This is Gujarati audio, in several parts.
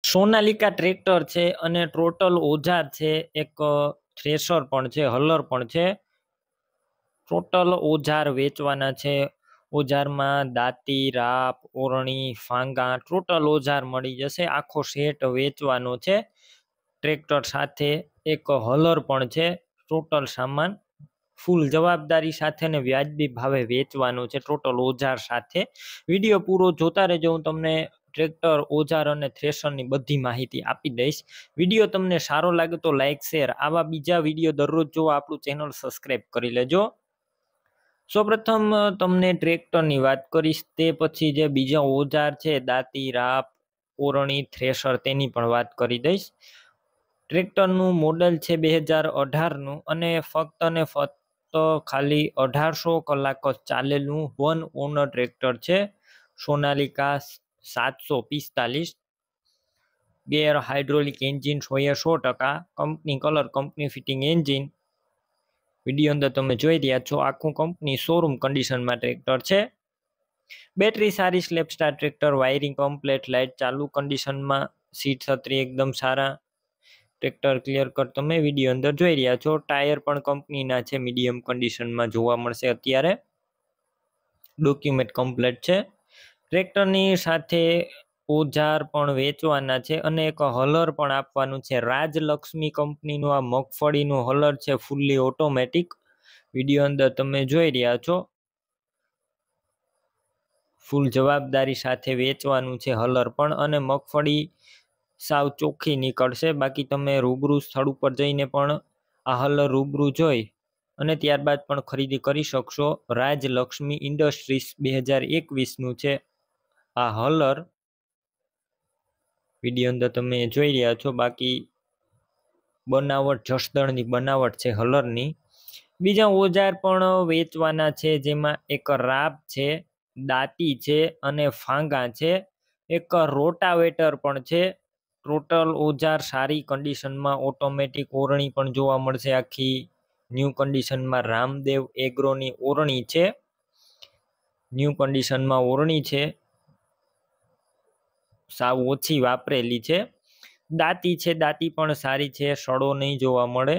સોનાલિકા ટ્રેક્ટર છે અને ટોટલ ઓજાર છે, એક થ્રેશર પણ છે, હલર પણ છે. ટોટલ ઓજાર વેચવાના છે. ઓજારમાં દાંતી, રાપ, ઓરણી, ફાંગા ટોટલ ઓજાર મળી જશે. આખો સેટ વેચવાનો છે. ટ્રેક્ટર સાથે એક હલર પણ છે. ટોટલ સામાન ફૂલ જવાબદારી સાથે ને વ્યાજબી ભાવે વેચવાનું છે, ટોટલ ઓજાર સાથે. વિડીયો પૂરો જોતા રહેજો, હું તમને ટ્રેક્ટર, ઓજાર અને થ્રેશરની બધી માહિતી આપી દઈશ. વિડીયો તમને સારો લાગે તો લાઈક, શેર. આવા બીજા વિડીયો દરરોજ જોવા આપણું ચેનલ સબસ્ક્રાઈબ કરી લેજો. સૌપ્રથમ તમને ટ્રેક્ટરની વાત કરીશ, તે પછી જે બીજા ઓજાર છે, દાંતી, રાપ, ઓરણી, થ્રેશર, તેની પણ વાત કરી દઈશ. ટ્રેક્ટરનું મોડલ છે 2018નું અને ફક્ત ને ફક્ત ખાલી 1800 કલાક જ ચાલેલું વન ઓનર ટ્રેક્ટર છે. Sonalika 745 gear hydraulic engine 100%, company colour, company fitting engine. Video અંદર તમે જોઈ રહ્યા છો, આખું કંપની શોરૂમ કન્ડિશનમાં ટ્રેક્ટર છે. બેટરી સારી, સ્લેપ સ્ટાર ટ્રેક્ટર, વાયરિંગ કમ્પ્લેટ, લાઇટ ચાલુ કન્ડિશનમાં, સીટ છત્રી એકદમ સારા. ટ્રેક્ટર ક્લિયર કટ તમે વિડીયો અંદર જોઈ રહ્યા છો. ટાયર પણ કંપનીના છે, મીડિયમ કન્ડિશનમાં જોવા મળશે અત્યારે. ડોક્યુમેન્ટ કમ્પ્લેટ છે. ટ્રેક્ટરની સાથે ઓજાર પણ વેચવાના છે અને એક હલર પણ આપવાનું છે. રાજલક્ષ્મી કંપનીનું આ મગફળીનું હલર છે, ફૂલ્લી ઓટોમેટિક. વિડીયો અંદર તમે જોઈ રહ્યા છો. ફૂલ જવાબદારી સાથે વેચવાનું છે હલર પણ, અને મગફળી સાવ ચોખ્ખી નીકળશે. બાકી તમે રૂબરૂ સ્થળ ઉપર જઈને પણ આ હલર રૂબરૂ જોઈ અને ત્યારબાદ પણ ખરીદી કરી શકશો. રાજલક્ષ્મી ઇન્ડસ્ટ્રીઝ 2021નું છે આ હલર. વિડીયો અંદર તમે જોઈ રહ્યા છો. બાકી બનાવટ જસદણની બનાવટ છે હલરની. બીજા ઓજાર પણ વેચવાના છે, જેમાં એક રાપ છે, દાંતી છે અને ફાંગા છે. એક રોટાવેટર પણ છે. ટોટલ ઓજાર સારી કન્ડિશનમાં, ઓટોમેટિક. ઓરણી પણ જોવા મળશે આખી ન્યૂ કન્ડિશનમાં. રામદેવ એગ્રોની ઓરણી છે, ન્યૂ કન્ડિશનમાં ઓરણી છે, સાવ ઓછી વાપરેલી છે. દાંતી છે, દાંતી પણ સારી છે, સડો નહીં જોવા મળે.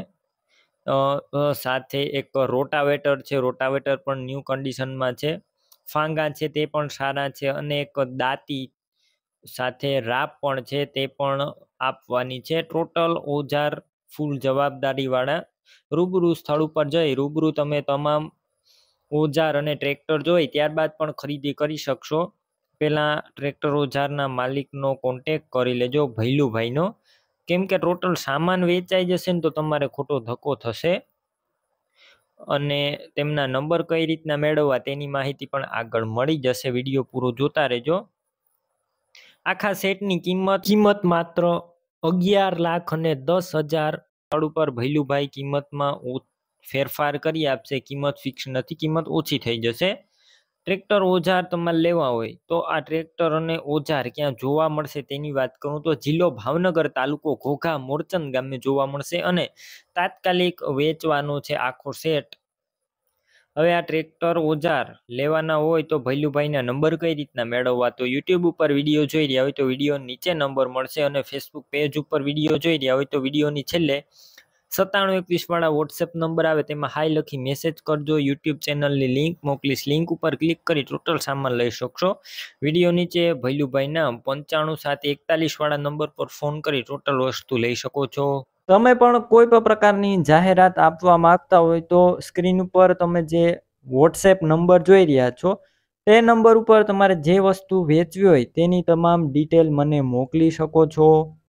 સાથે એક રોટાવેટર છે, રોટાવેટર પણ ન્યૂ કન્ડિશનમાં છે. ફાંગા છે તે પણ સારા છે, અને એક દાંતી સાથે રાપ પણ છે, તે પણ આપવાની છે. ટોટલ ઓજાર ફૂલ જવાબદારી વાળા. રૂબરૂ સ્થળ ઉપર જઈ રૂબરૂ તમે તમામ ઓજાર અને ટ્રેક્ટર જોઈ ત્યારબાદ પણ ખરીદી કરી શકશો. પેલા ટ્રેક્ટર ઓજારના માલિકનો કોન્ટેક કરી લેજો, ભૈલુભાઈનો. કેમ કે ટોટલ સામાન વેચાઈ જશે ને તો તમારે ખોટો ધક્કો થશે. અને તેમના નંબર કઈ રીતના મેળવવા તેની માહિતી પણ આગળ મળી જશે. વિડીયો પૂરો જોતા રહેજો. આખા સેટની કિંમત માત્ર 11,10,000 સ્થળ ઉપર ભૈલુભાઈ કિંમતમાં ફેરફાર કરી આપશે. કિંમત ફિક્સ નથી, કિંમત ઓછી થઈ જશે. ટ્રેક્ટર ઓજાર તમારે લેવા હોય તો આ ટ્રેક્ટર અને ઓજાર ક્યાં જોવા મળશે તેની વાત કરું તો જિલ્લો ભાવનગર, તાલુકો ઘોઘા, મોરચંદ ગામે જોવા મળશે અને તાત્કાલિક વેચવાનો છે આખો સેટ. હવે આ ટ્રેક્ટર ઓજાર લેવાના હોય તો ભૈલુભાઈના નંબર કઈ રીતના મેળવવા, તો યુટ્યુબ ઉપર વિડીયો જોઈ રહ્યા હોય તો વિડીયો નીચે નંબર મળશે, અને ફેસબુક પેજ ઉપર વિડીયો જોઈ રહ્યા હોય તો વિડીયોની છેલ્લે 9721 વાળા વોટ્સએપ નંબર આવે તેમાં હાઈ લખી મેસેજ કરજો. યુટ્યુબ ચેનલની લિંક મોકલીશ, લિંક ઉપર ક્લિક કરી ટોટલ સામાન લઈ શકશો. વિડીયો નીચે ભૈલુભાઈના 95 741 વાળા નંબર પર ફોન કરી ટોટલ વસ્તુ લઈ શકો છો. તમે પણ કોઈ પણ પ્રકારની જાહેરાત આપવા માંગતા હોય તો સ્ક્રીન ઉપર તમે જે વોટ્સએપ નંબર જોઈ રહ્યા છો તે નંબર ઉપર તમારે જે વસ્તુ વેચવી હોય તેની તમામ ડિટેલ મને મોકલી શકો છો.